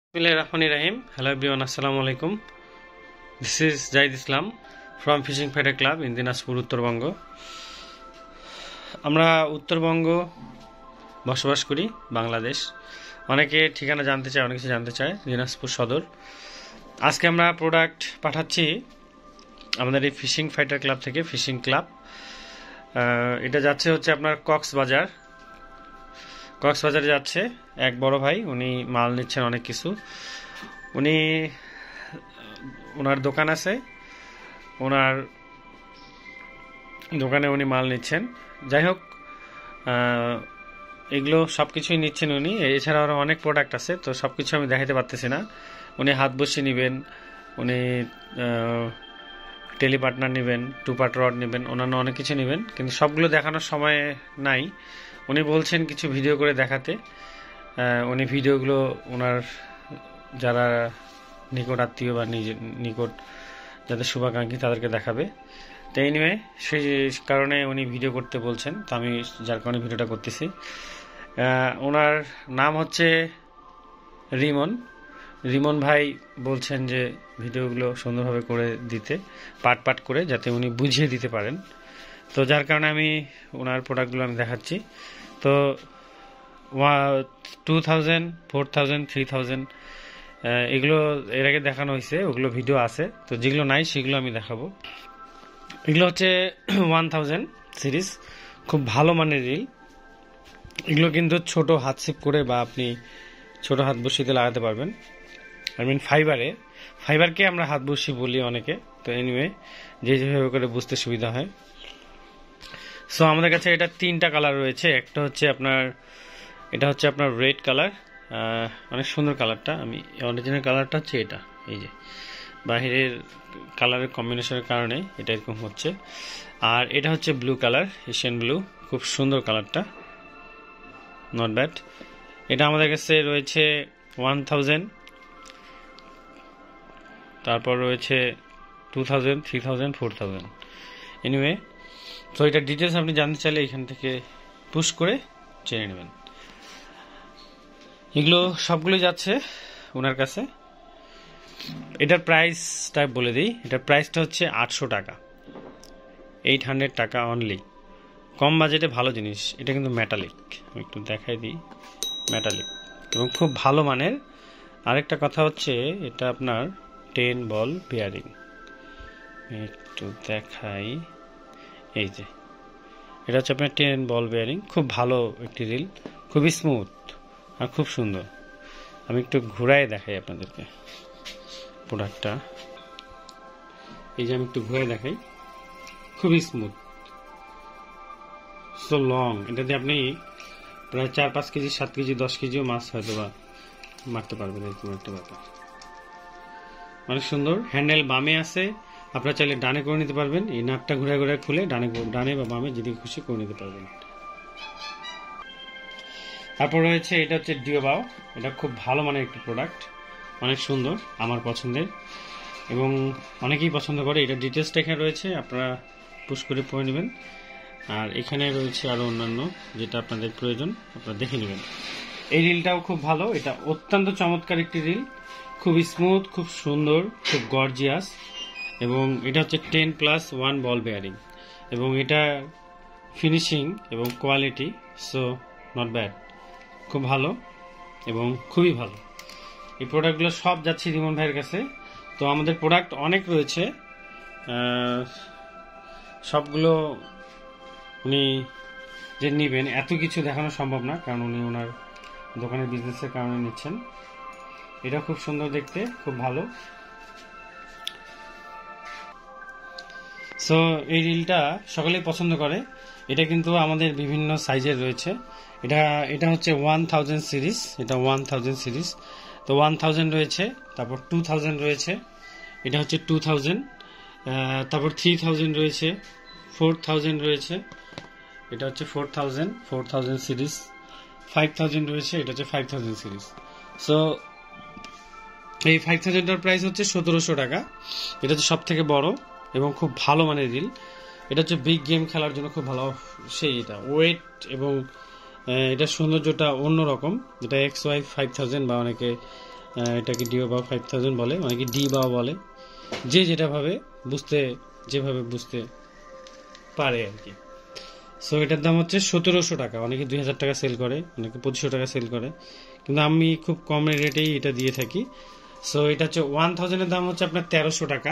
Bismillahirrahmanirrahim. Hello everyone, Assalamu alaikum. This is Zaid Islam from Fishing Fighter Club in Dinajpur, Uttarbanga. আমরা উত্তরবঙ্গ বসবাস করি, বাংলাদেশ। অনেকে ঠিকানা জানতে চায়, অনেক কিছু জানতে চায়। দিনাজপুর সদর। আজকে আমরা প্রোডাক্ট পাঠাচ্ছি আমাদের এই ফিশিং ফাইটার ক্লাব থেকে, ফিশিং ক্লাব। এটা যাচ্ছে হচ্ছে আপনার কক্সবাজারে যাচ্ছে। এক বড় ভাই, উনি মাল নিচ্ছেন অনেক কিছু। ওনার দোকান আছে, ওনার দোকানে উনি মাল নিচ্ছেন। যাই হোক, এগুলো সব কিছুই নিচ্ছেন উনি। এছাড়া আরও অনেক প্রোডাক্ট আছে, তো সব কিছু আমি দেখাতে পারতেছি না। উনি হাত বসিয়ে নেবেন, উনি টেলি পার্টনার নেবেন, টু পার্ট রড নেবেন, অন্যান্য অনেক কিছু নেবেন, কিন্তু সবগুলো দেখানোর সময় নাই। উনি বলছেন কিছু ভিডিও করে দেখাতে। উনি ভিডিওগুলো ওনার যারা নিকট আত্মীয় বা নিকট যাদের শুভাকাঙ্ক্ষী তাদেরকে দেখাবে। তো এনিওয়ে, সেই কারণে উনি ভিডিও করতে বলছেন, তো আমি যার কারণে ভিডিওটা করতেছি। ওনার নাম হচ্ছে রিমন ভাই। বলছেন যে ভিডিওগুলো সুন্দরভাবে করে দিতে, পার্ট করে, যাতে উনি বুঝিয়ে দিতে পারেন। তো যার কারণে আমি ওনার প্রোডাক্টগুলো আমি দেখাচ্ছি। তো 2000, 4000, 3000 এগুলো এর আগে দেখানো হয়েছে, ওগুলো ভিডিও আছে। তো যেগুলো নাই সেগুলো আমি দেখাবো। এগুলো হচ্ছে 1000 সিরিজ, খুব ভালো মানের রিল। এগুলো কিন্তু ছোট হাত সিপ করে বা আপনি ছোট হাত বসিতে লাগাতে পারবেন। ফাইবারকে আমরা হাত বসি বলি অনেকে। তো এনিওয়ে, যেভাবে করে বুঝতে সুবিধা হয়। সো আমাদের কাছে এটা 3টা কালার রয়েছে। এটা হচ্ছে আপনার রেড কালার, অনেক সুন্দর কালারটা। আমি অরিজিনাল কালারটা হচ্ছে এটা, এই যে বাহিরের কালারের কম্বিনেশনের কারণে এটা এরকম হচ্ছে। আর এটা হচ্ছে ব্লু কালার, এশিয়ান ব্লু, খুব সুন্দর কালারটা, নট ব্যাড। এটা আমাদের কাছে রয়েছে 1000, তারপর রয়েছে 2000, 3000, 4000। এনিওয়ে, তো এটা ডিটেলস আপনি জানতে চাইলে এখান থেকে পুশ করে জেনে নেবেন। এগুলো সবগুলো যাচ্ছে ওনার কাছে। এটার প্রাইসটা বলে দিই। এটার প্রাইসটা হচ্ছে 800 টাকা, 800 টাকা অনলি। কম বাজেটে ভালো জিনিস। এটা কিন্তু মেটালিক, আমি একটু দেখাই দিই। মেটালিক এবং খুব ভালো মানের। আরেকটা কথা হচ্ছে, এটা আপনার 10 বল বেয়ারিং। একটু দেখাই, এই যে এটা হচ্ছে আপনার 10 বল বেয়ারিং। খুব ভালো একটি রিল, খুবই স্মুথ আর খুব সুন্দর। আমি একটু ঘুরাই দেখাই আপনাদেরকে প্রোডাক্টটা। এই যে আমি একটু ঘুরাই দেখাই, খুবই স্মুথ, সো লং। এটা দিয়ে আপনি প্রায় 4-5 কেজি, 7 কেজি, 10 কেজিও মাছ হয়তো বা মারতে পারবেন, এরকম একটা ব্যাপার। অনেক সুন্দর। হ্যান্ডেল বামে আছে, আপনারা চাইলে ডানে করে নিতে পারবেন। এই নাটটা ঘুরে খুলে ডানে বা বামে যেদিকে খুশি করে নিতে পারবেন। তারপর রয়েছে, এটা হচ্ছে ডিও বাও। এটা খুব ভালো মানের একটি প্রোডাক্ট, অনেক সুন্দর, আমার পছন্দের এবং অনেকেই পছন্দ করে। এটা ডিটেলসটা এখানে রয়েছে, আপনারা পুশ করে পড়ে নেবেন। আর এখানে রয়েছে আরও অন্যান্য, যেটা আপনাদের প্রয়োজন আপনারা দেখে নেবেন। এই রিলটাও খুব ভালো। এটা অত্যন্ত চমৎকার একটি রিল, খুব স্মুথ, খুব সুন্দর, খুব গর্জিয়াস। এবং এটা হচ্ছে 10+1 বল বেয়ারিং। এবং এটা ফিনিশিং এবং কোয়ালিটি, সো নট ব্যাড, খুব ভালো এবং খুবই ভালো। এই প্রোডাক্টগুলো সব যাচ্ছে রিমন ভাইয়ের কাছে। তো আমাদের প্রোডাক্ট অনেক রয়েছে, সবগুলো উনি যে নেবেন এত কিছু দেখানো সম্ভব না, কারণ উনি ওনার দোকানের বিজনেসের কারণে নিচ্ছেন। এটা খুব সুন্দর দেখতে, খুব ভালো। সো এই রিলটা সকলেই পছন্দ করে। এটা কিন্তু আমাদের বিভিন্ন সাইজের রয়েছে। এটা হচ্ছে 1000 সিরিজ। এটা 1000 সিরিজ। তো 1000 রয়েছে, তারপর 2000 রয়েছে, এটা হচ্ছে 2000, তারপর 3000 রয়েছে, 4000 রয়েছে, এটা হচ্ছে 4000 সিরিজ, 5000 রয়েছে, এটা হচ্ছে 5000 সিরিজ। সো এই 5000টার প্রাইস হচ্ছে 1700 টাকা। এটা হচ্ছে সব থেকে বড় এবং খুব ভালো মানের রিল। এটা হচ্ছে বিগ গেম খেলার জন্য খুব ভালো। এটা ওয়েট এবং এটার সৌন্দর্যটা অন্যরকম। এটা XY 5000 বা অনেকে এটাকে ডিও বাও 5000 বলে, অনেকে ডি বাও বলে, যে যেটাভাবে যেভাবে বুঝতে পারে আর কি। সো এটার দাম হচ্ছে 1700 টাকা। অনেকে 2000 টাকা সেল করে, অনেকে 2500 টাকা সেল করে, কিন্তু আমি খুব কম রেটেই এটা দিয়ে থাকি। সো এটা হচ্ছে 1000 এর দাম হচ্ছে আপনার 1300 টাকা।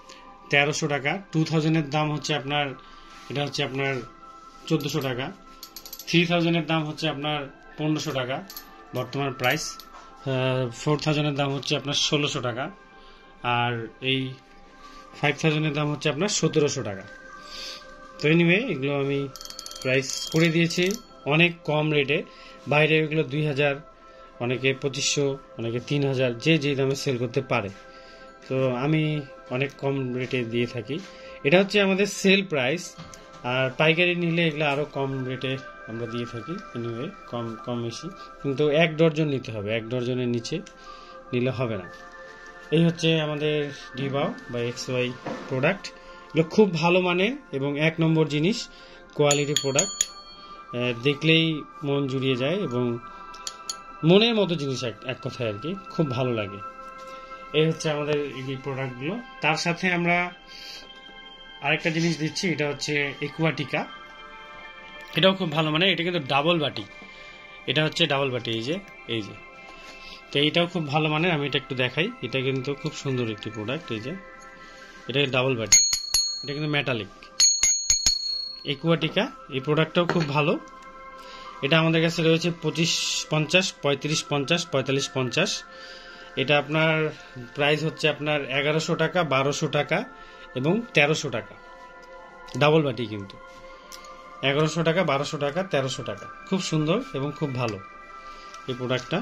2000 এর দাম হচ্ছে আপনার, এটা হচ্ছে আপনার 1400 টাকা। 3000 এর দাম হচ্ছে আপনার 1500 টাকা বর্তমান প্রাইস। 4000 এর দাম হচ্ছে আপনার 1600 টাকা। আর এই 5000 এর দাম হচ্ছে আপনার 1700 টাকা। তো এনিওয়ে এগুলো আমি প্রাইস করে দিয়েছি অনেক কম রেটে। বাইরে এগুলো 2000, অনেকে 2500, অনেকে 3000, যে যে দামে সেল করতে পারে। তো আমি অনেক কম রেটে দিয়ে থাকি। এটা হচ্ছে আমাদের সেল প্রাইস, আর পাইকারি নিলে এগুলো আরও কম রেটে আমরা দিয়ে থাকি। এনিওয়ে কম বেশি, কিন্তু 1 ডর্জন নিতে হবে, 1 ডর্জনের নিচে নিলে হবে না। এই হচ্ছে আমাদের ডিবাও বা XY প্রোডাক্ট। এগুলো খুব ভালো মানের এবং 1 নম্বর জিনিস, কোয়ালিটি প্রোডাক্ট। দেখলেই মন জুড়িয়ে যায় এবং মনের মতো জিনিস, এক কথায় আর কি, খুব ভালো লাগে। এই হচ্ছে আমাদের এই প্রোডাক্টগুলো। তার সাথে আমরা আরেকটা জিনিস দিচ্ছি, এটা হচ্ছে একুয়াটিকা। এটাও খুব ভালো মানে, এটা কিন্তু ডাবল বাটি, এটা হচ্ছে ডাবল বাটি, এই যে তো এইটাও খুব ভালো মানে। আমি এটা একটু দেখাই, এটা কিন্তু খুব সুন্দর একটি প্রোডাক্ট। এই যে এটা ডাবল বাটি, এটা কিন্তু মেটালিক একুয়াটিকা। এই প্রোডাক্টটাও খুব ভালো। এটা আমাদের কাছে রয়েছে 2550, 3550, 4550। এটা আপনার প্রাইস হচ্ছে আপনার 1100 টাকা, 1200 টাকা এবং 1300 টাকা। ডাবল বাটি কিন্তু 1100 টাকা, 1200 টাকা, 1300 টাকা। খুব সুন্দর এবং খুব ভালো এই প্রোডাক্টটা।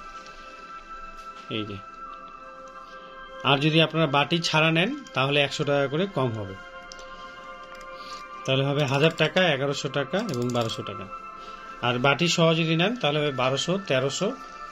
এই যে, আর যদি আপনারা বাটি ছাড়া নেন তাহলে 100 টাকা করে কম হবে, তাহলে হবে 1000 টাকা, 1100 টাকা এবং 1200 টাকা। আর বাটি সহ যদি নেন তাহলে হবে 1200, 1300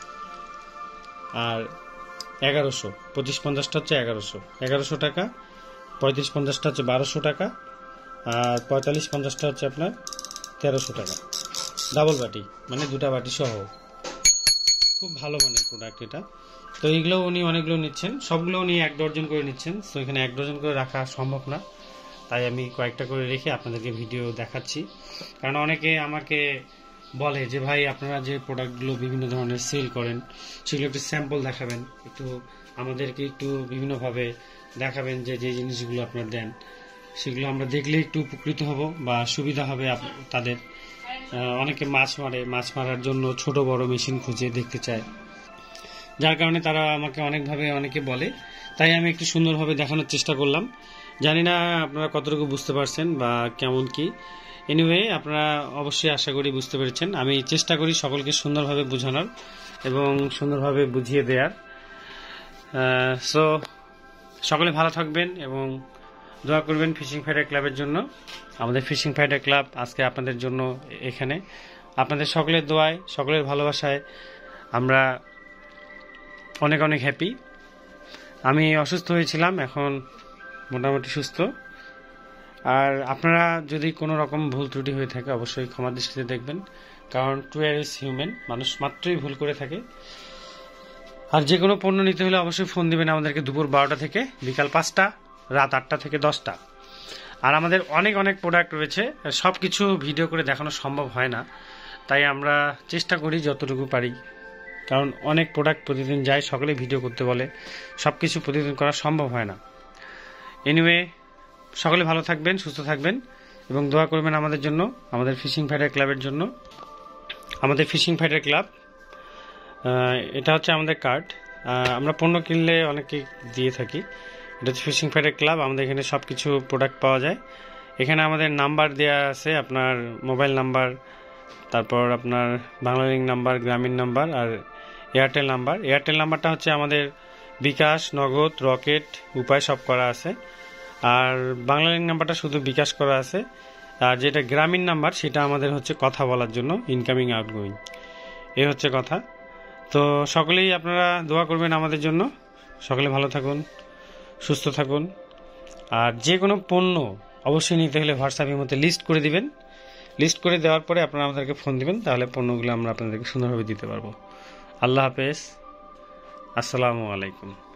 আর 1100। 2550টা হচ্ছে 1100 টাকা, 3550টা হচ্ছে 1200 টাকা, আর 4550টা হচ্ছে আপনার 1300 টাকা। ডাবল বাটি মানে দুটা বাটি সহ, খুব ভালো মানের প্রোডাক্ট এটা। তো এইগুলো উনি অনেকগুলো নিচ্ছেন, সবগুলো উনি 1 ডর্জন করে নিচ্ছেন। তো এখানে 1 ডর্জন করে রাখা সম্ভব না, তাই আমি কয়েকটা করে রেখে আপনাদেরকে ভিডিও দেখাচ্ছি। কারণ অনেকে আমাকে বলে যে ভাই আপনারা যে প্রোডাক্টগুলো বিভিন্ন ধরনের সেল করেন সেগুলো একটু স্যাম্পল দেখাবেন, একটু আমাদেরকে একটু বিভিন্নভাবে দেখাবেন যে যে জিনিসগুলো আপনারা দেন সেগুলো আমরা দেখলে একটু উপকৃত হব বা সুবিধা হবে তাদের। অনেকে মাছ মারার জন্য ছোট বড় মেশিন খুঁজে দেখতে চায়, যার কারণে তারা আমাকে অনেকে বলে, তাই আমি একটু সুন্দরভাবে দেখানোর চেষ্টা করলাম। জানি না আপনারা কতটুকু বুঝতে পারছেন বা কেমন কি। এনিওয়ে আপনারা অবশ্যই আশা করি বুঝতে পেরেছেন। আমি চেষ্টা করি সকলকে সুন্দরভাবে বোঝানোর এবং সুন্দরভাবে বুঝিয়ে দেওয়ার। সো সকলে ভালো থাকবেন এবং দোয়া করবেন ফিশিং ফাইটার ক্লাবের জন্য। আমাদের ফিশিং ফাইটার ক্লাব আজকে আপনাদের জন্য এখানে, আপনাদের সকলের দোয়ায়, সকলের ভালোবাসায় আমরা অনেক হ্যাপি। আমি অসুস্থ হয়েছিলাম, এখন মোটামুটি সুস্থ। আর আপনারা যদি কোনো রকম ভুল ত্রুটি হয়ে থাকে অবশ্যই ক্ষমা দৃষ্টিতে দেখবেন, কারণ টুয়ার ইজ হিউম্যান, মানুষ মাত্রই ভুল করে থাকে। আর যে কোনো পণ্য নিতে হলে অবশ্যই ফোন দিবেন আমাদেরকে দুপুর 12টা থেকে বিকাল 5টা, রাত 8টা থেকে 10টা। আর আমাদের অনেক প্রোডাক্ট রয়েছে, সব কিছু ভিডিও করে দেখানো সম্ভব হয় না, তাই আমরা চেষ্টা করি যতটুকু পারি। কারণ অনেক প্রোডাক্ট প্রতিদিন যায়, সকলে ভিডিও করতে বলে, সব কিছু প্রতিদিন করা সম্ভব হয় না। এনিওয়ে সকলে ভালো থাকবেন, সুস্থ থাকবেন এবং দোয়া করবেন আমাদের জন্য, আমাদের ফিশিং ফাইটার ক্লাবের জন্য। আমাদের ফিশিং ফাইটার ক্লাব, এটা হচ্ছে আমাদের কার্ড। আমরা পণ্য কিনলে অনেকে দিয়ে থাকি। এটা হচ্ছে ফিশিং ফাইটার ক্লাব। আমাদের এখানে সব কিছু প্রোডাক্ট পাওয়া যায়। এখানে আমাদের নাম্বার দেওয়া আছে, আপনার মোবাইল নাম্বার, তারপর আপনার বাংলালিংক নাম্বার, গ্রামীণ নাম্বার আর এয়ারটেল নাম্বার। এয়ারটেল নাম্বারটা হচ্ছে আমাদের বিকাশ, নগদ, রকেট, উপায় সব করা আছে। আর বাংলালিংক নাম্বারটা শুধু বিকাশ করা আছে। আর যেটা গ্রামীণ নাম্বার সেটা আমাদের হচ্ছে কথা বলার জন্য, ইনকামিং আউটগোয়িং, এই হচ্ছে কথা। তো সকলেই আপনারা দোয়া করবেন আমাদের জন্য। সকলে ভালো থাকুন, সুস্থ থাকুন। আর যে কোনো পণ্য অবশ্যই নিতে হলে হোয়াটসঅ্যাপের মধ্যে লিস্ট করে দিবেন। লিস্ট করে দেওয়ার পরে আপনারা আমাদেরকে ফোন দিবেন, তাহলে পণ্যগুলো আমরা আপনাদেরকে সুন্দরভাবে দিতে পারবো। আল্লাহ হাফেজ, আসসালামু আলাইকুম।